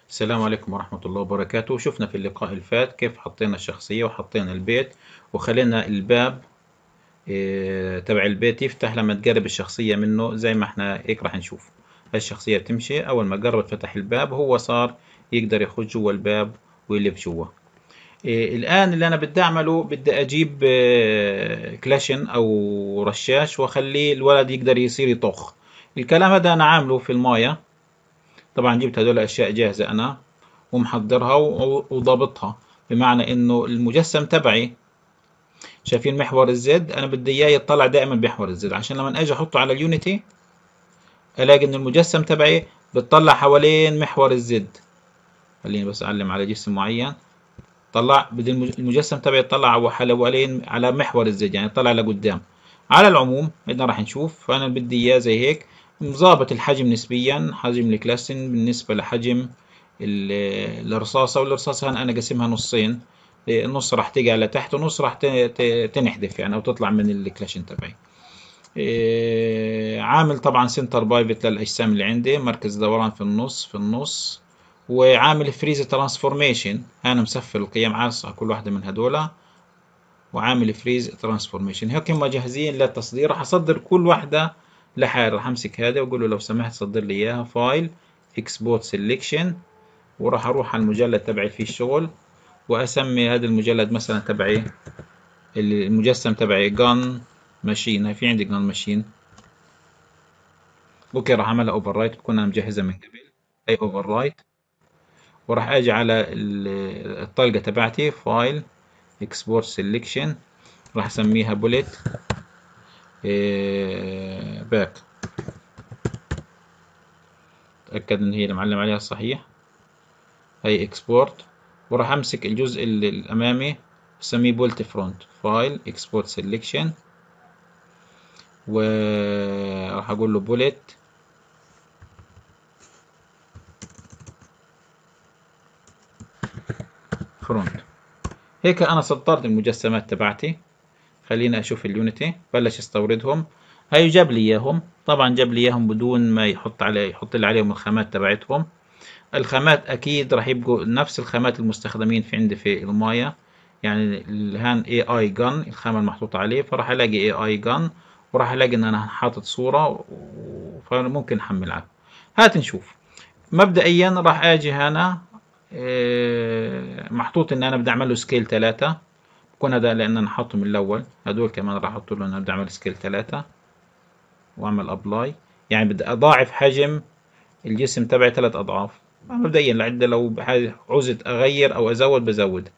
السلام عليكم ورحمة الله وبركاته. شفنا في اللقاء الفات كيف حطينا الشخصية وحطينا البيت وخلينا الباب تبع البيت يفتح لما تقرب الشخصية منه زي ما احنا هيك راح نشوف. الشخصية بتمشي أول ما قربت فتح الباب هو صار يقدر يخش جوا الباب ويلف جوا. الآن اللي أنا بدي أعمله بدي أجيب كلاشن أو رشاش وأخليه الولد يقدر يصير يطخ. الكلام هذا أنا عامله في المايه. طبعا جبت هدول أشياء جاهزة أنا ومحضرها وضابطها، بمعنى انه المجسم تبعي شايفين محور الزد، انا بدي اياه يطلع دائما بمحور الزد عشان لما اجي احطه على اليونيتي الاقي ان المجسم تبعي بتطلع حوالين محور الزد. خليني بس اعلم على جسم معين. طلع بدي المجسم تبعي يطلع حوالين على محور الزد، يعني يطلع لقدام. على العموم بدنا راح نشوف، فانا بدي اياه زي هيك مظابط الحجم نسبيا، حجم الكلاسن بالنسبة لحجم الرصاصة. والرصاصة أنا قسمها نصين، نص راح تقع لتحت ونص راح تنحذف يعني أو تطلع من الكلاشين تبعي. عامل طبعا سنتر بايفت للأجسام اللي عندي، مركز دوران في النص. وعامل فريز ترانسفورميشن، أنا مسفل القيم عاصة كل واحدة من هدول، وعامل فريز ترانسفورميشن. هيك هم جاهزين للتصدير. راح أصدر كل واحدة لحال. راح أمسك هذا وأقول له لو سمحت صدر لي إياها فايل اكسبورت سيلكشن، وراح اروح على المجلد تبعي فيه الشغل واسمي هذا المجلد مثلا تبعي المجسم تبعي جان ماشين. هاي في عندي جان ماشين. اوكي راح اعملها اوفر رايت، بكون انا مجهزها من قبل. اي اوفر رايت. وراح اجي على الطلقة تبعتي فايل اكسبورت سيلكشن، راح اسميها بوليت باك. اتاكد ان هي اللي معلم عليها صحيح. هي اكسبورت. وراح امسك الجزء الامامي بسميه بولت فرونت، فايل اكسبورت سيلكشن، وراح اقول له بوليت فرونت. هيك انا سطرت المجسمات تبعتي. خلينا اشوف اليونيتي بلش استوردهم. هاي جاب لي اياهم، طبعا جاب لي اياهم بدون ما يحط لي عليهم الخامات تبعتهم. الخامات اكيد راح يبقوا نفس الخامات المستخدمين في عندي في المايه. يعني الهان اي اي جن الخامة المحطوطة عليه، فراح الاقي اي اي جن، وراح الاقي ان انا حاطط صورة فممكن احملها. هات نشوف. مبدئيا راح اجي هنا محطوط ان انا بدي اعمل له سكيل 3. بكون هذا لان انا حاطه من الاول. هدول كمان راح احط له انا بدي اعمل سكيل 3 واعمل ابلاي. يعني بدي اضاعف حجم الجسم تبعي 3 اضعاف. مبدئيا لعده لو عوزت اغير او ازود بزود.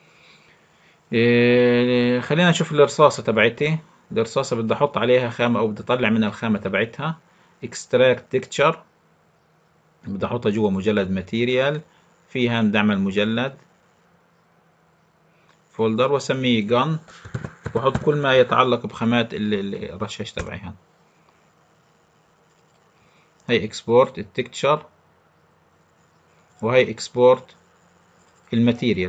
خلينا نشوف الرصاصة تبعتي. الرصاصة بدي احط عليها خامة او بدي اطلع منها الخامة تبعتها. اكستراكت تكتشر، بدي احطها جوا مجلد ماتيريال. فيها بدي اعمل مجلد فولدر واسميه جن، واحط كل ما يتعلق بخامات الرشاش تبعي. هي اكسبورت التكتشر، وهي اكسبورت الماتيريال.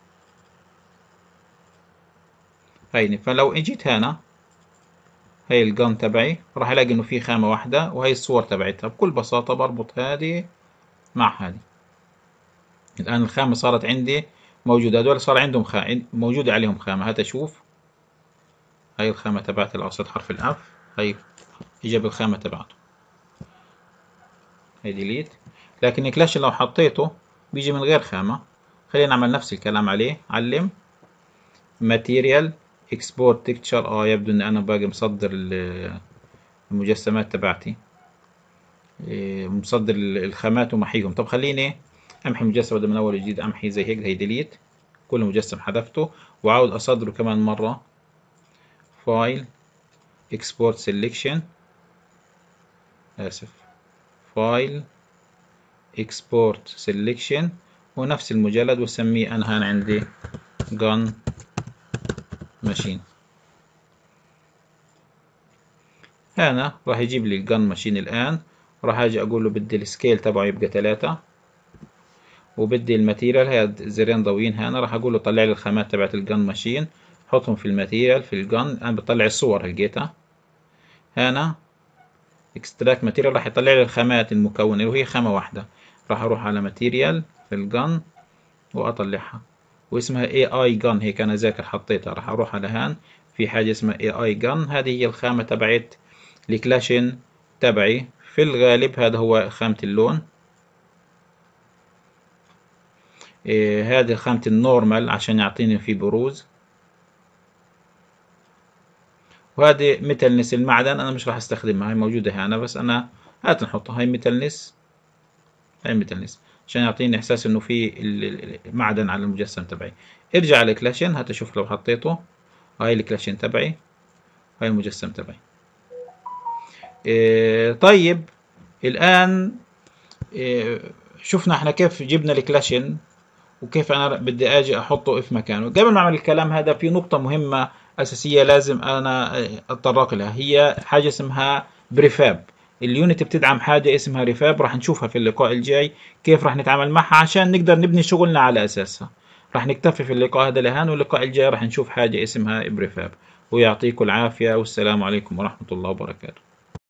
هيني فلو اجيت هنا هي الجن تبعي راح الاقي انه في خامة واحدة وهي الصور تبعتها. بكل بساطة بربط هذه مع هذه. الان الخامة صارت عندي موجودة. هذول صار عندهم موجودة عليهم خامة. هات اشوف. هاي الخامة تبعت الأوسط حرف الأف. هاي إجاب الخامة تبعته. هاي ديليت. لكن كلاش لو حطيته بيجي من غير خامة. خلينا نعمل نفس الكلام عليه. علم ماتيريال اكسبورت تكتشر. يبدو ان انا باقي مصدر المجسمات تبعتي، مصدر الخامات ومحيهم. طب خليني امحي المجسم بدل من اول وجديد. امحي زي هيك. هي ديليت. كل مجسم حذفته وعاود اصدره كمان مرة. فايل اكسبورت سيلكشن، اسف، فايل اكسبورت سيلكشن، ونفس المجلد وسميه انا هان عندي جن ماشين. هنا راح يجيب لي الجن ماشين. الان راح اجي اقول له بدي السكيل تبعه يبقى 3، وبدي الماتيريال. هي زرين ضويين هنا. راح اقول له طلع لي الخامات تبعت الجن ماشين، حطهم في الماتيريال في الجن. انا بطلع الصور لقيتها هنا. اكستراكت ماتيريال راح يطلع لي الخامات المكونة وهي خامة واحدة. راح اروح على ماتيريال في الجن واطلعها، واسمها AI gun، هيك انا ذاكر حطيتها. راح اروح على هان، في حاجة اسمها AI gun، هذه هي الخامة تبعت الكلاشين تبعي. في الغالب هذا هو خامة اللون، هذه خامة النورمال عشان يعطيني في بروز، وهذه ميتالنس المعدن انا مش راح استخدمها، هاي موجودة هنا بس انا هات نحطها. هاي ميتالنس، هاي ميتالنس عشان يعطيني احساس انه في المعدن على المجسم تبعي. ارجع على الكلاشين، هات اشوف لو حطيته. هاي الكلاشين تبعي، هاي المجسم تبعي. طيب الان شفنا احنا كيف جبنا الكلاشين وكيف انا بدي اجي احطه في مكانه. قبل ما اعمل الكلام هذا في نقطة مهمة اساسية لازم انا اتطرق لها، هي حاجة اسمها بريفاب. اليونت بتدعم حاجة اسمها ريفاب، راح نشوفها في اللقاء الجاي كيف راح نتعامل معها عشان نقدر نبني شغلنا على اساسها. راح نكتفي في اللقاء هذا لهان، واللقاء الجاي راح نشوف حاجة اسمها بريفاب. ويعطيكم العافية، والسلام عليكم ورحمة الله وبركاته.